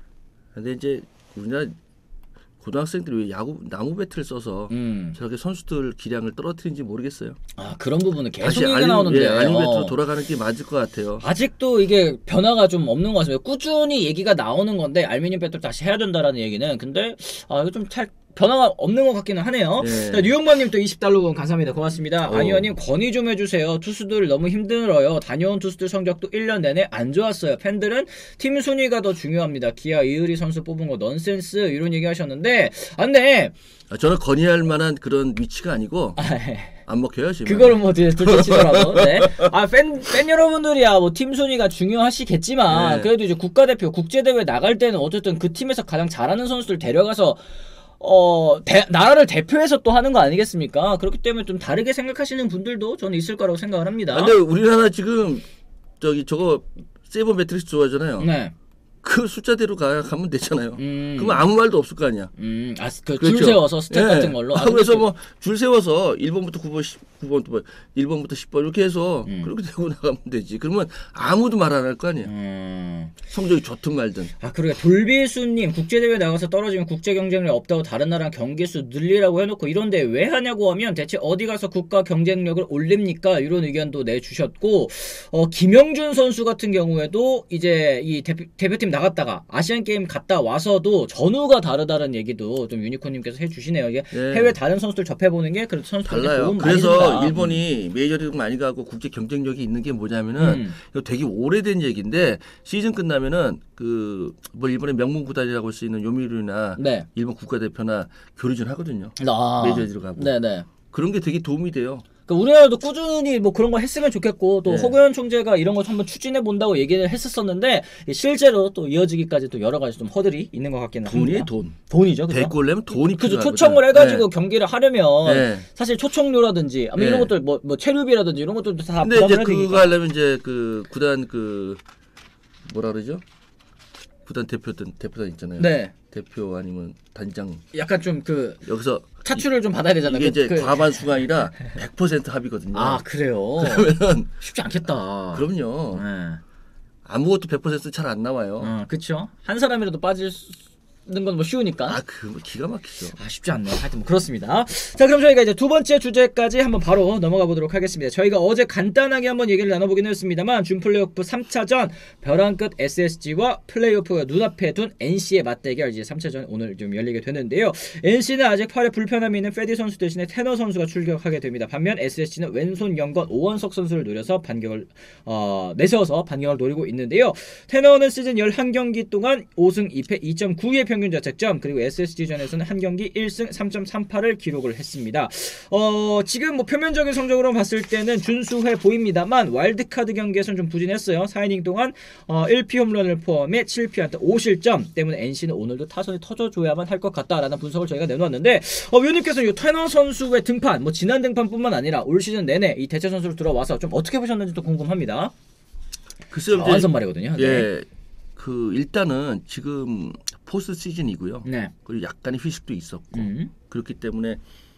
근데 이제 우리나라 고등학생들이 왜 야구 나무 배트를 써서 음. 저렇게 선수들 기량을 떨어뜨린지 모르겠어요. 아 그런 부분은 계속 다시 얘기가 알림, 나오는데 예, 알림 배트로 돌아가는 게 맞을 것 같아요. 아직도 이게 변화가 좀 없는 것 같습니다. 꾸준히 얘기가 나오는 건데 알루미늄 배트를 다시 해야 된다라는 얘기는 근데 아 이거 좀 잘 변화가 없는 것 같기는 하네요. 네. 자, 뉴욕맘님 또 이십 달러 원 감사합니다. 고맙습니다. 오. 안희원님 건의 좀 해주세요. 투수들 너무 힘들어요. 다녀온 투수들 성적도 일 년 내내 안 좋았어요. 팬들은 팀 순위가 더 중요합니다. 기아 이의리 선수 뽑은 거 넌센스 이런 얘기 하셨는데 아 근데 아, 저는 건의할 만한 그런 위치가 아니고 안 먹혀요 지금. 그거를 뭐 둘- 둘째 치더라도. 네. 아, 팬, 팬 여러분들이야, 뭐, 팀 순위가 중요하시겠지만, 네. 그래도 이제 국가대표, 국제대회 나갈 때는 어쨌든 그 팀에서 가장 잘하는 선수들 데려가서, 어, 대, 나라를 대표해서 또 하는 거 아니겠습니까? 그렇기 때문에 좀 다르게 생각하시는 분들도 저는 있을 거라고 생각을 합니다. 아, 근데 우리나라 지금 저기 저거 세이버 매트릭스 좋아하잖아요. 네. 그 숫자대로 가, 가면 되잖아요. 음. 그러면 아무 말도 없을 거 아니야. 음, 아, 그, 줄 그렇죠. 세워서 스텝 예. 같은 걸로. 아, 그래서 뭐 줄 세워서 일 번부터 구 번, 구 번, 뭐 일 번부터 십 번 이렇게 해서 음. 그렇게 되고 나가면 되지. 그러면 아무도 말 안 할 거 아니야. 음. 성적이 좋든 말든. 아, 그러게 돌비수님 국제대회 나가서 떨어지면 국제 경쟁력 없다고 다른 나라랑 경기수 늘리라고 해놓고 이런데 왜 하냐고 하면 대체 어디 가서 국가 경쟁력을 올립니까? 이런 의견도 내주셨고 어, 김영준 선수 같은 경우에도 이제 이 대표, 대표팀 나갔다가 아시안 게임 갔다 와서도 전후가 다르다는 얘기도 좀 유니콘님께서 해주시네요. 이게 네. 해외 다른 선수들 접해보는 게 그래도 선수들한테 달라요. 도움 많이 그래서 준다. 일본이 메이저리그 많이 가고 국제 경쟁력이 있는 게 뭐냐면은 음. 이거 되게 오래된 얘기인데 시즌 끝나면은 그 뭐 일본의 명문 구단이라고 할 수 있는 요미우리나 네. 일본 국가대표나 교류전 하거든요. 아. 메이저리그 가고. 네네. 그런 게 되게 도움이 돼요. 그러니까 우리나라도 꾸준히 뭐 그런 거 했으면 좋겠고 또 네. 허구현 총재가 이런 거 한번 추진해 본다고 얘기를 했었었는데 실제로 또 이어지기까지 또 여러 가지 좀 허들이 있는 것 같기는 합니다. 돈이에요, 돈. 돈이죠, 그죠? 대구 올려면 돈이 그죠. 필요하거든. 초청을 해가지고 네. 경기를 하려면 네. 사실 초청료라든지 아마 네. 이런 것들 뭐, 뭐 체류비라든지 이런 것들도 다 근데 부담을 이제 해야 그거 되니까. 하려면 이제 그 구단 그 뭐라 그러죠? 구단 대표든 대표단 있잖아요. 네. 대표 아니면 단장 약간 좀 그 여기서 차출을 좀 받아야 되잖아요. 이게 그- 이제 그- 과반수가 아니라 백 퍼센트 합의거든요. 아 그래요. 그러면 쉽지 않겠다. 그럼요. 네. 아무것도 백 퍼센트 잘 안 나와요. 어, 그렇죠. 한 사람이라도 빠지는 건 뭐 쉬우니까. 아, 그 기가 막히죠. 아, 쉽지 않네요. 하여튼 뭐 그렇습니다. 자, 그럼 저희가 이제 두 번째 주제까지 한번 바로 넘어가 보도록 하겠습니다. 저희가 어제 간단하게 한번 얘기를 나눠보긴 했습니다만 준 플레이오프 삼 차전 벼랑 끝 에스에스지와 플레이오프가 눈앞에 둔 엔씨의 맞대결 이제 삼 차전 오늘 좀 열리게 되는데요. 엔씨는 아직 팔에 불편함이 있는 페디 선수 대신에 테너 선수가 출격하게 됩니다. 반면 에스에스지는 왼손 연건 오원석 선수를 노려서 반격을 어, 내세워서 반격을 노리고 있는데요. 테너는 시즌 열한 경기 동안 오 승 이 패 이 점 구의 평균 자책점 그리고 에스에스지전에서는 한 경기 일 승 삼 점 삼팔을 기록을 했습니다. 어, 지금 뭐 표면적인 성적으로 봤을 때는 준수해 보입니다만 와일드카드 경기에서는 좀 부진했어요. 사 이닝 동안 어, 일 피 홈런을 포함해 칠 피 안타 오 실점 때문에 엔씨는 오늘도 타선이 터져줘야만 할 것 같다라는 분석을 저희가 내놓았는데 어, 위원님께서 이 테너 선수의 등판 뭐 지난 등판뿐만 아니라 올 시즌 내내 이 대체 선수로 들어와서 좀 어떻게 보셨는지 또 궁금합니다. 글쎄요, 이제 완선말이거든요. 네. 예, 그 일단은 지금 포스트 시즌이고요. 네. 그리고 약간의 휴식도 있었고 음. 그렇기 때문에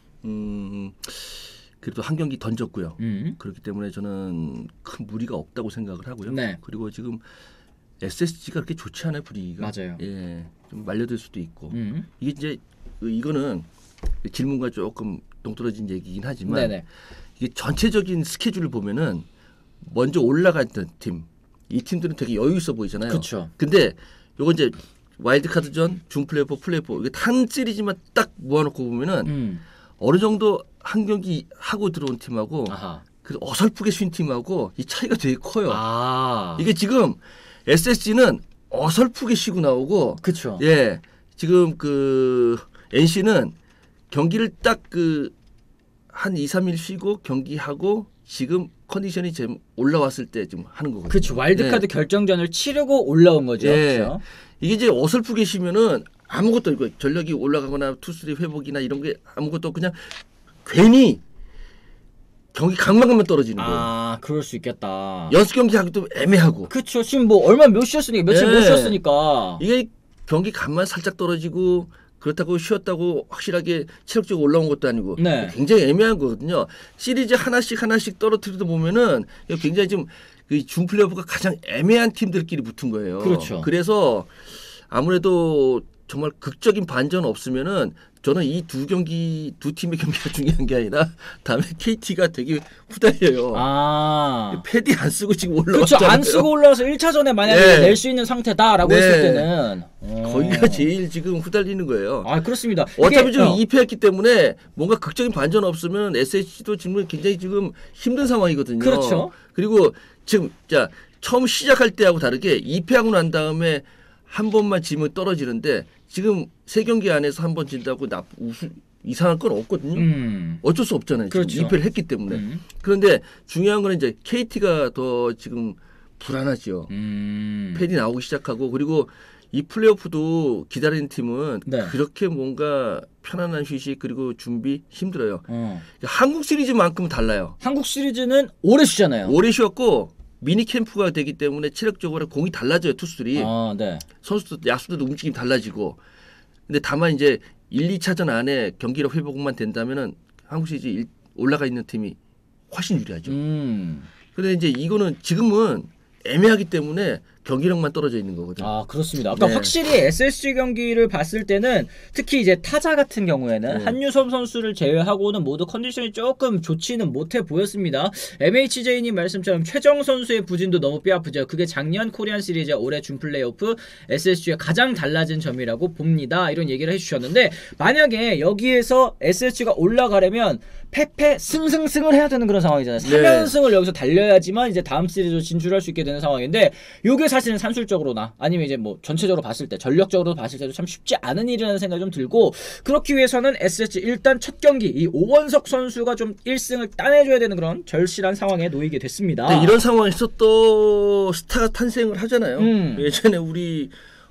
음 그래도 한 경기 던졌고요. 음. 그렇기 때문에 저는 큰 무리가 없다고 생각을 하고요. 네. 그리고 지금 에스에스지가 그렇게 좋지 않아요, 분위기가. 맞아요. 예, 좀 말려들 수도 있고 음. 이게 이제 이거는 질문과 조금 동떨어진 얘기긴 하지만 네네. 이게 전체적인 스케줄을 보면은 먼저 올라갔던 팀, 이 팀들은 되게 여유 있어 보이잖아요. 그쵸. 근데 요거 이제 와일드카드전, 준 플레이오프, 플레이오프 이게 한 시리즈만 딱 모아놓고 보면은 음. 어느 정도 한 경기 하고 들어온 팀하고 아하. 그 어설프게 쉰 팀하고 이 차이가 되게 커요. 아. 이게 지금 에스에스지는 어설프게 쉬고 나오고, 그쵸. 예, 지금 그 엔씨는 경기를 딱 그 한 이, 삼 일 쉬고 경기하고 지금 컨디션이 좀 올라왔을 때 좀 하는 거거든요. 그쵸. 와일드카드 네. 결정전을 치르고 올라온 거죠. 예. 그쵸? 이게 이제 어설프게 쉬면은 아무것도 없고 전력이 올라가거나 투수들이 회복이나 이런 게 아무것도 없고 그냥 괜히 경기 강만감만 떨어지는 거예요. 아, 그럴 수 있겠다. 연습 경기 하기도 애매하고. 그쵸. 지금 뭐 얼마 못 쉬었으니까 며칠 네. 못 쉬었으니까. 이게 경기 간만 살짝 떨어지고 그렇다고 쉬었다고 확실하게 체력적으로 올라온 것도 아니고 네. 굉장히 애매한 거거든요. 시리즈 하나씩 하나씩 떨어뜨리다 보면은 굉장히 좀 그 준 플레이오프가 가장 애매한 팀들끼리 붙은 거예요. 그렇죠. 그래서 아무래도 정말 극적인 반전 없으면은 저는 이 두 경기 두 팀의 경기가 중요한 게 아니라 다음에 케이티가 되게 후달려요. 아. 패디 안 쓰고 지금 그렇죠. 올라왔잖아요. 안 쓰고 올라와서 일 차전에 만약에 네. 낼 수 있는 상태다라고 네. 했을 때는 거기가 제일 지금 후달리는 거예요. 아, 그렇습니다. 어차피 이게, 지금 어. 이 패했기 때문에 뭔가 극적인 반전 없으면 에스에스지도 지금 굉장히 지금 힘든 상황이거든요. 그렇죠. 그리고 지금 자 처음 시작할 때하고 다르게 이 패하고 난 다음에 한 번만 지면 떨어지는데 지금 세 경기 안에서 한 번 진다고 나 우수 이상할 건 없거든요. 음. 어쩔 수 없잖아요. 그렇죠. 지금 이 패를 했기 때문에. 음. 그런데 중요한 거는 이제 케이티가 더 지금 불안하죠. 음. 패디 나오기 시작하고 그리고 이 플레이오프도 기다리는 팀은 네. 그렇게 뭔가 편안한 휴식 그리고 준비 힘들어요. 어. 한국 시리즈만큼은 달라요. 한국 시리즈는 오래 쉬잖아요. 오래 쉬었고 미니 캠프가 되기 때문에 체력적으로 공이 달라져요. 투수들이. 아, 네. 선수들 야수들도 움직임이 달라지고. 근데 다만 이제 일, 이 차전 안에 경기력 회복만 된다면은 한국 시리즈 일- 올라가 있는 팀이 훨씬 유리하죠. 음. 근데 이제 이거는 지금은 애매하기 때문에 경기력만 떨어져 있는 거거든요. 아, 그렇습니다. 아까 네. 확실히 에스에스지 경기를 봤을 때는 특히 이제 타자 같은 경우에는 네. 한유섬 선수를 제외하고는 모두 컨디션이 조금 좋지는 못해 보였습니다. 엠에이치제이님 말씀처럼 최정 선수의 부진도 너무 뼈아프죠. 그게 작년 코리안 시리즈 올해 준 플레이오프 에스에스지가 가장 달라진 점이라고 봅니다. 이런 얘기를 해주셨는데 만약에 여기에서 에스에스지가 올라가려면 패패 승승승을 해야 되는 그런 상황이잖아요. 네. 삼 연승을 여기서 달려야지만 이제 다음 시리즈로 진출할 수 있게 되는 상황인데 요게 사실은 산술적으로나 아니면 이제 뭐 전체적으로 봤을 때 전력적으로 봤을 때도 참 쉽지 않은 일이라는 생각이 좀 들고 그렇기 위해서는 에스에스지 일단 첫 경기 이 오원석 선수가 좀 일 승을 따내줘야 되는 그런 절실한 상황에 놓이게 됐습니다. 근데 이런 상황에서 또 스타가 탄생을 하잖아요. 음. 예전에 우리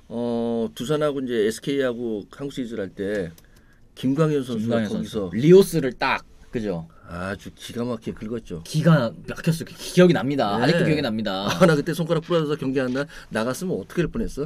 어, 두산하고 이제 에스케이하고 한국 시리즈를 할 때 김광현 선수가 김광현 거기서 선수 리오스를 딱 그죠? 아주 기가 막히게 긁었죠. 기가 막혔어. 기억이 납니다. 네. 아직도 기억이 납니다. 아, 나 그때 손가락 부러져서 경기 안 나 나갔으면 어떻게 될 뻔했어?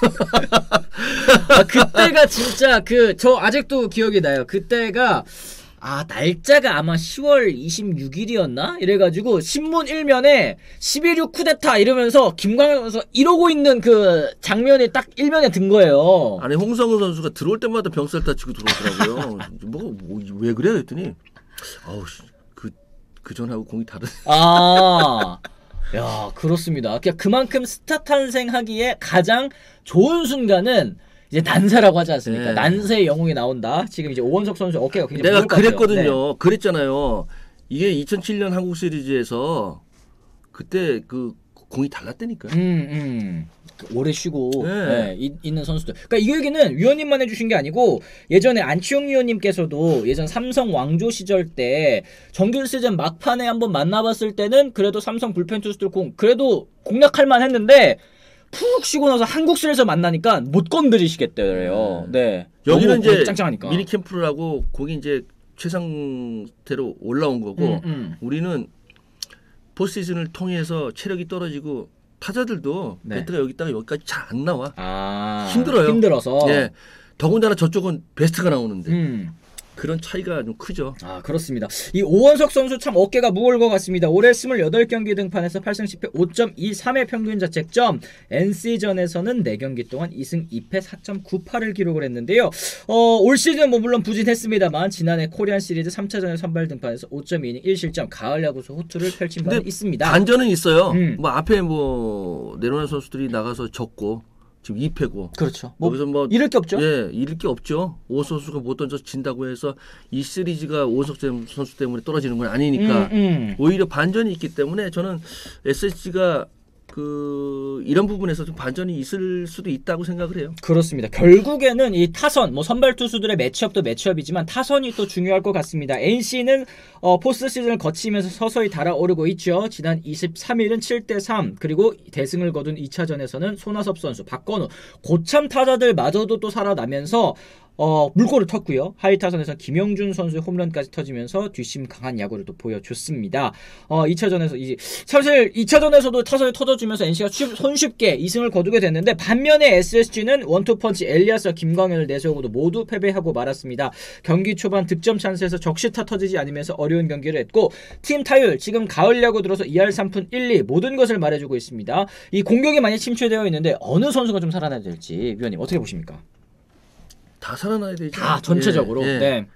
아, 그때가 진짜 그 저 아직도 기억이 나요. 그때가 아 날짜가 아마 시월 이십육일이었나? 이래가지고 신문 일면에 십일육 쿠데타 이러면서 김광현 선수 이러고 있는 그 장면이 딱 일면에 든 거예요. 아니 홍성훈 선수가 들어올 때마다 병살 다치고 들어오더라고요. 뭐 왜 그래 했더니 아우 그 그전하고 공이 다른. 아, 야 그렇습니다. 그냥 그만큼 스타 탄생하기에 가장 좋은 순간은 이제 난세라고 하지 않습니까? 네. 난세의 영웅이 나온다. 지금 이제 오원석 선수 어깨가 굉장히 내가 무거울 것 같아요. 그랬거든요. 네. 그랬잖아요. 이게 이천칠 년 한국 시리즈에서 그때 그 공이 달랐다니까요. 음, 음. 오래 쉬고 네. 네, 이- 있는 선수들. 그러니까 이 얘기는 위원님만 해주신 게 아니고 예전에 안치홍 위원님께서도 예전 삼성 왕조 시절 때 정규 시즌 막판에 한번 만나봤을 때는 그래도 삼성 불펜 투수들 공 그래도 공략할 만했는데 푹 쉬고 나서 한국 시리즈에서 만나니까 못 건드리시겠대요. 네. 여기는 너무 이제 짱짱하니까. 미니 캠프를 하고 거기 이제 최상태로 올라온 거고 음, 음. 우리는 포스시즌을 통해서 체력이 떨어지고 타자들도 네. 배트가 여기다가 여기까지 잘 안 나와. 아 힘들어요. 힘들어서. 예. 더군다나 저쪽은 베스트가 나오는데 음. 그런 차이가 좀 크죠. 아 그렇습니다. 이 오원석 선수 참 어깨가 무거울 것 같습니다. 올해 이십팔 경기 등판에서 팔 승 십 패 오 점 이삼의 평균 자책점 엔씨전에서는 네 경기 동안 이 승 이 패 사 점 구팔을 기록을 했는데요. 어, 올 시즌 뭐 물론 부진했습니다만 지난해 코리안 시리즈 삼 차전에 선발 등판에서 오 점 이이닝 일 실점 가을 야구에서 호투를 펼친 바는 근데 있습니다. 반전은 있어요. 음. 뭐 앞에 뭐 내려오는 선수들이 나가서 졌고 지금 이 패고. 그렇죠. 뭐 여기서 뭐 잃을 게 없죠. 예, 잃을 게 없죠. 오 선수가 못 던져 진다고 해서 이 시리즈가 오은석 선수 때문에 떨어지는 건 아니니까 음, 음. 오히려 반전이 있기 때문에 저는 에스에스지가 그 이런 부분에서 좀 반전이 있을 수도 있다고 생각을 해요. 그렇습니다. 결국에는 이 타선, 뭐 선발 투수들의 매치업도 매치업이지만 타선이 또 중요할 것 같습니다. 엔씨는 어, 포스트 시즌을 거치면서 서서히 달아오르고 있죠. 지난 이십삼 일은 칠 대 삼, 그리고 대승을 거둔 이 차전에서는 손아섭 선수, 박건우, 고참 타자들마저도 또 살아나면서 어, 물꼬를 텄고요. 하위 타선에서 김영준 선수의 홈런까지 터지면서 뒷심 강한 야구를 또 보여줬습니다. 어, 이 차전에서 이제 사실 이 차전에서도 타선이 터져주면서 엔씨가 쉽, 손쉽게 이 승을 거두게 됐는데, 반면에 에스에스지는 원투펀치 엘리아스와 김광현을 내세우고도 모두 패배하고 말았습니다. 경기 초반 득점 찬스에서 적시타 터지지 않으면서 어려운 경기를 했고, 팀 타율 지금 가을 야구 들어서 이 할 삼 푼 일 리 모든 것을 말해주고 있습니다. 이 공격이 많이 침체되어 있는데 어느 선수가 좀 살아나야 될지 위원님 어떻게 보십니까? 다 살아나야 되죠. 다 전체적으로. 예, 예. 네.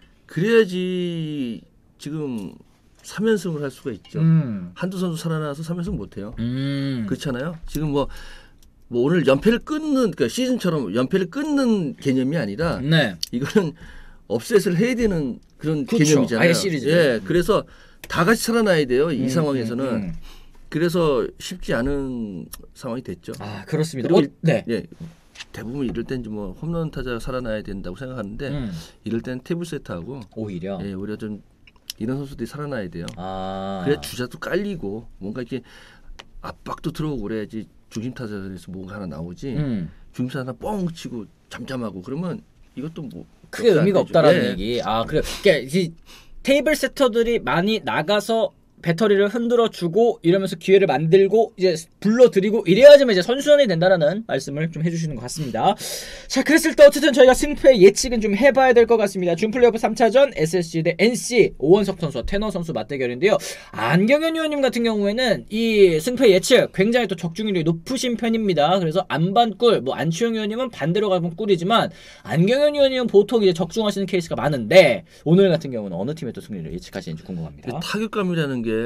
그래야지 지금 삼 연승을 할 수가 있죠. 음. 한두 선수 살아나서 삼 연승 못 해요. 음. 그렇잖아요. 지금 뭐, 뭐 오늘 연패를 끊는, 그러니까 시즌처럼 연패를 끊는 개념이 아니라 네. 이거는 업셋을 해야 되는 그런 그렇죠. 개념이잖아요. 아예 시리즈. 예, 그래서 다 같이 살아나야 돼요. 이 음, 상황에서는. 음, 음. 그래서 쉽지 않은 상황이 됐죠. 아, 그렇습니다. 그리고 어, 네. 예, 대부분 이럴 땐 뭐 홈런 타자가 살아나야 된다고 생각하는데 음. 이럴 땐 테이블 세트하고 오히려. 예, 오히려 좀 이런 선수들이 살아나야 돼요. 아. 그래야 주자도 깔리고 뭔가 이렇게 압박도 들어오고 그래야지 중심 타자에서 뭔가 하나 나오지. 음. 중심 타자 하나 뻥 치고 잠잠하고 그러면 이것도 뭐 크게 의미가 없다라는 예. 얘기. 아, 그래. 그러니까 이 테이블 세터들이 많이 나가서 배터리를 흔들어 주고 이러면서 기회를 만들고 이제 불러들이고 이래야지만 이제 선수전이 된다라는 말씀을 좀 해주시는 것 같습니다. 자, 그랬을 때 어쨌든 저희가 승패 예측은 좀 해봐야 될 것 같습니다. 준 플레이오프 삼 차전 에스에스지 대 엔씨, 오원석 선수와 테너 선수 맞대결인데요. 안경현 위원님 같은 경우에는 이 승패 예측 굉장히 또 적중률이 높으신 편입니다. 그래서 안반꿀, 뭐 안치홍 위원님은 반대로 가면 꿀이지만 안경현 위원님은 보통 이제 적중하시는 케이스가 많은데 오늘 같은 경우는 어느 팀의 또 승리를 예측하시는지 궁금합니다. 타격감이라는 게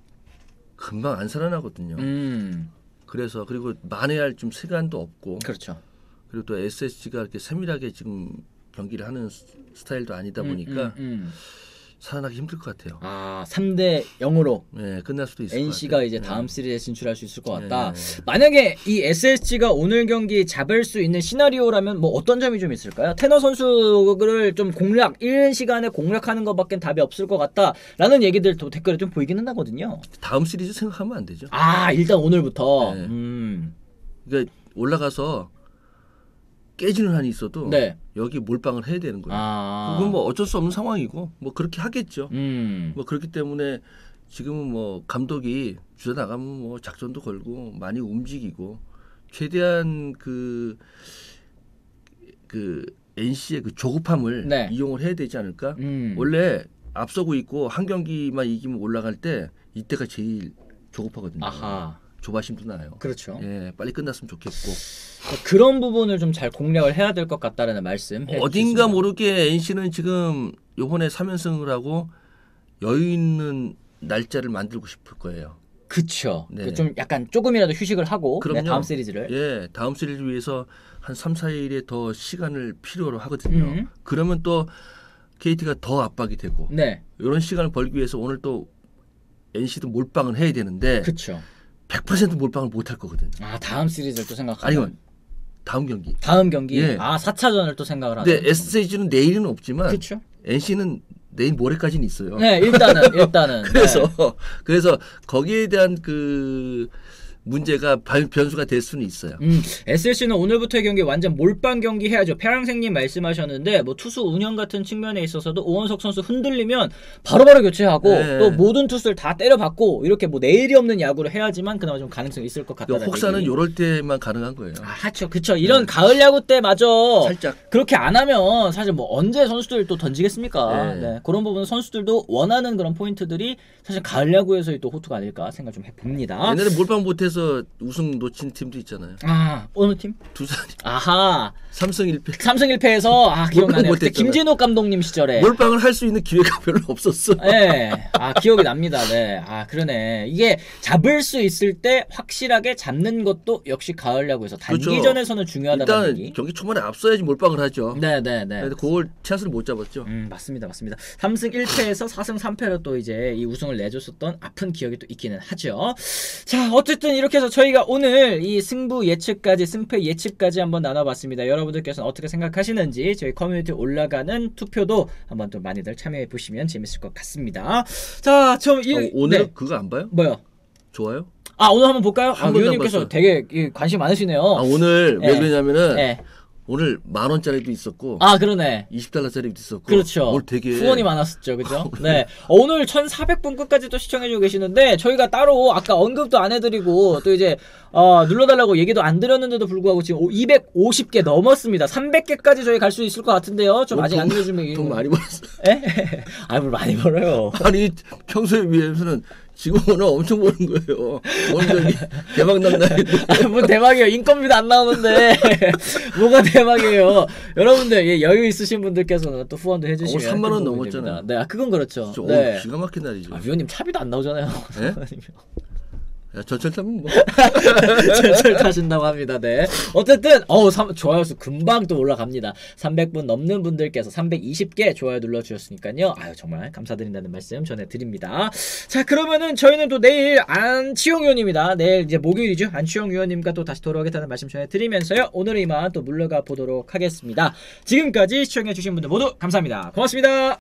금방 안 살아나거든요. 음. 그래서 그리고 만회할 좀 시간도 없고 그렇죠. 그리고 또 에스에스지가 이렇게 세밀하게 지금 경기를 하는 스타일도 아니다 보니까 음, 음, 음. 살아나기 힘들 것 같아요. 아, 삼 대 영으로 네, 끝날 수도 있을 엔씨가 것 같아요. 이제 네. 다음 시리즈에 진출할 수 있을 것 같다. 네. 만약에 이 에스에스지가 오늘 경기 잡을 수 있는 시나리오라면 뭐 어떤 점이 좀 있을까요? 테너 선수를 좀 공략, 이른 시간에 공략하는 것밖엔 답이 없을 것 같다라는 얘기들 또 댓글에 좀 보이기는 하거든요. 다음 시리즈 생각하면 안 되죠. 아, 일단 오늘부터. 네. 음. 그러니까 올라가서 깨지는 한이 있어도 네. 여기 몰빵을 해야 되는 거예요. 아. 그건 뭐 어쩔 수 없는 상황이고 뭐 그렇게 하겠죠. 음. 뭐 그렇기 때문에 지금은 뭐 감독이 주자 나가면 뭐 작전도 걸고 많이 움직이고 최대한 그 그 엔씨의 그 조급함을 네. 이용을 해야 되지 않을까? 음. 원래 앞서고 있고 한 경기만 이기면 올라갈 때 이때가 제일 조급하거든요. 아하. 조바심도 나요. 그렇죠. 예, 빨리 끝났으면 좋겠고. 그런 부분을 좀 잘 공략을 해야 될 것 같다라는 말씀. 어딘가 모르게 엔씨는 지금 요번에 삼 연승을 하고 여유 있는 날짜를 만들고 싶을 거예요. 그쵸. 네. 좀 약간 조금이라도 휴식을 하고 네, 그럼요. 다음 시리즈를. 예, 다음 시리즈를 위해서 한 삼, 사 일에 더 시간을 필요로 하거든요. 음. 그러면 또 케이티가 더 압박이 되고 네. 이런 시간을 벌기 위해서 오늘 또 엔씨도 몰빵을 해야 되는데 그쵸. 백 퍼센트 몰빵을 못 할 거거든요. 아, 다음 시리즈를 또 생각하면. 아니면 다음 경기. 다음 경기. 예. 아, 사 차전을 또 생각을 하죠. 근데 에스에스지는 내일은 없지만 그쵸. 엔씨는 내일 모레까지는 있어요. 네, 일단은 일단은. 그래서 네. 그래서 거기에 대한 그 문제가 발- 변수가 될 수는 있어요. 음, 에스에스지는 오늘부터의 경기 완전 몰빵 경기 해야죠. 패랑생님 말씀하셨는데 뭐 투수 운영 같은 측면에 있어서도 오원석 선수 흔들리면 바로바로 교체하고 네. 또 모든 투수를 다 때려박고 이렇게 뭐 내일이 없는 야구를 해야지만 그나마 좀 가능성이 있을 것 같다는 혹사는 얘기. 요럴 때만 가능한 거예요. 아, 하죠. 그쵸. 이런 가을 야구 때마저 살짝 그렇게 안 하면 사실 뭐 언제 선수들 또 던지겠습니까? 네. 네. 그런 부분 선수들도 원하는 그런 포인트들이 사실 가을 야구에서의 또 호투가 아닐까 생각 좀 해봅니다. 옛날에 몰빵 못해서 삼승에서 우승 놓친 팀도 있잖아요. 아 어느 팀? 두산 아하 삼승 일 패. 삼승 일 패에서 아 기억나네요. 그때 못했잖아요. 김진욱 감독님 시절에 몰빵을 할 수 있는 기회가 별로 없었어. 네, 아 기억이 납니다. 네, 아 그러네. 이게 잡을 수 있을 때 확실하게 잡는 것도 역시 가을 야구에서 단기전에서는 그렇죠. 중요하다는 일단 얘기. 경기 초반에 앞서야지 몰빵을 하죠. 네, 네, 네. 근데 그걸 찬스를 못 잡았죠. 음 맞습니다, 맞습니다. 삼승 일 패에서 사승 삼 패로 또 이제 이 우승을 내줬었던 아픈 기억이 또 있기는 하죠. 자, 어쨌든 이렇게 해서 저희가 오늘 이 승부 예측까지 승패 예측까지 한번 나눠봤습니다. 여러분들께서는 어떻게 생각하시는지 저희 커뮤니티 올라가는 투표도 한번 또 많이들 참여해 보시면 재밌을 것 같습니다. 자, 저 이, 어, 오늘 네. 은 그거 안 봐요? 뭐요? 좋아요? 아 오늘 한번 볼까요? 아, 한 번도 안 위원님께서 봤어요. 되게 이, 관심 많으시네요. 아 오늘 네. 왜 그러냐면은 네. 오늘 만 원짜리도 있었고 아 그러네. 이십 달러짜리도 있었고 그렇죠. 오늘 되게 후원이 많았었죠, 그죠? 네. 어, 오늘 천사백 분 끝까지 또 시청해주고 계시는데 저희가 따로 아까 언급도 안 해드리고 또 이제 어, 눌러달라고 얘기도 안 드렸는데도 불구하고 지금 이백오십 개 넘었습니다. 삼백 개까지 저희 갈 수 있을 것 같은데요. 좀 어, 아직 돈- 안 눌러주면 돈 많이 벌었어. 에? 아, 뭘 많이 벌어요. 아니 평소에 비해서는 지금 오늘 엄청 버는 거예요. 오늘 저기 대박 난다 했는데 아, 뭐 대박이에요. 인건비도 안 나오는데 뭐가 대박이에요. 여러분들 예, 여유 있으신 분들께서는 또 후원도 해주시면 오늘 삼만 원 큰 도움이 넘었잖아요. 됩니다. 네, 아, 그건 그렇죠. 진짜 네. 오늘 기가 막힌 날이죠. 아, 위원님 차비도 안 나오잖아요. 예? 야, 전철 타면 뭐 철철 타신다고 합니다. 네. 어쨌든 어우 삼- 좋아요 수 금방 또 올라갑니다. 삼백 분 넘는 분들께서 삼백이십 개 좋아요 눌러주셨으니까요. 아유 정말 감사드린다는 말씀 전해드립니다. 자 그러면은 저희는 또 내일 안치용 위원입니다. 내일 이제 목요일이죠. 안치용 위원님과 또 다시 돌아오겠다는 말씀 전해드리면서요. 오늘은 이만 또 물러가 보도록 하겠습니다. 지금까지 시청해주신 분들 모두 감사합니다. 고맙습니다.